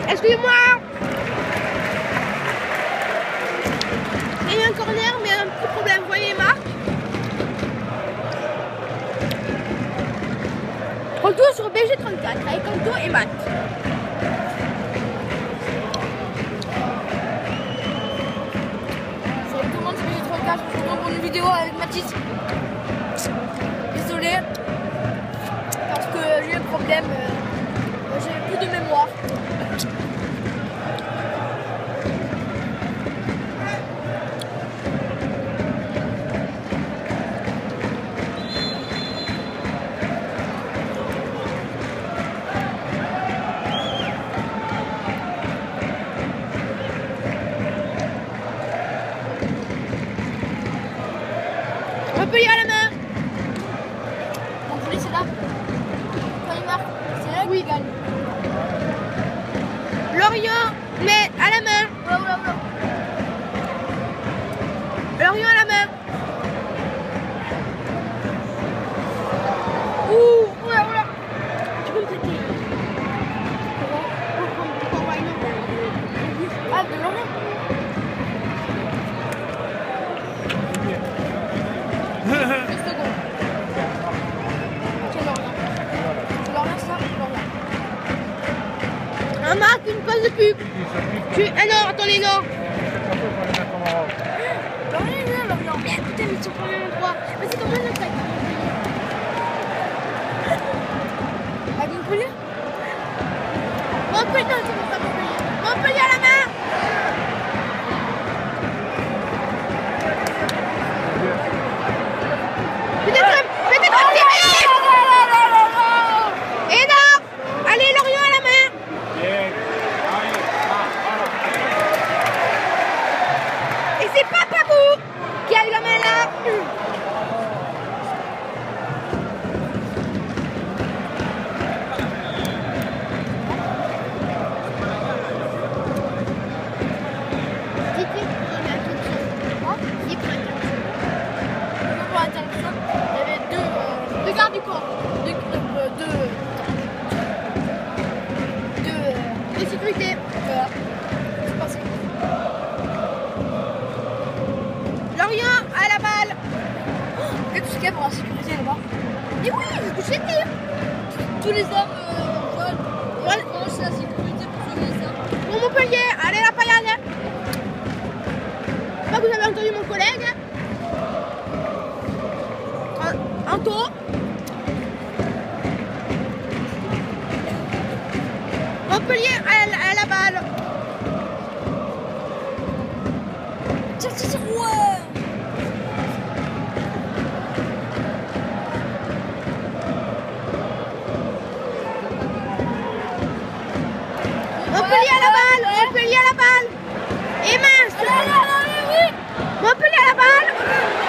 Excusez-moi. Il y a eu un corner, mais un petit problème. Vous voyez les marques? Retour sur BG34 avec Anto et Matt. Salut tout le monde, c'est BG34. Je vous retrouve pour une vidéo avec Mathis. Désolé. Parce que j'ai eu un problème. J'ai plus de mémoire. Montpellier à la main. Montpellier, c'est là. Quand il marque, c'est là où il gagne. Lorient, mais à la main. Oula. Lorient à la main. Oula. Tu peux me prêter? Ah, de Lorient. Un marque, une passe de pub. Ah non, attendez, non. Lorient. Mais putain, mais ils sont pas au même endroit. Mais c'est comment notre attaque? À Montpellier. Montpellier, non, c'est pas Montpellier. Montpellier à la main. Peut-être tiré. Et non. Allez, Lorient à la main. Et c'est pas Papou qui a eu la main là. Il y avait deux gardes du corps. De sécurité. Voilà. C'est passé. Lorient à la balle. Et tout ce qu'il y a pour la sécurité là-bas. Et oui, je sais dire. Tous les hommes voilà, c'est la sécurité pour sauver les hommes. Pour Montpellier, allez la paillade. Je sais pas que vous avez entendu mon collègue. Anto. Montpellier à la balle. Tiens, ouais. Montpellier à la balle. Montpellier à la balle. Et mince. Oui. Montpellier à la balle.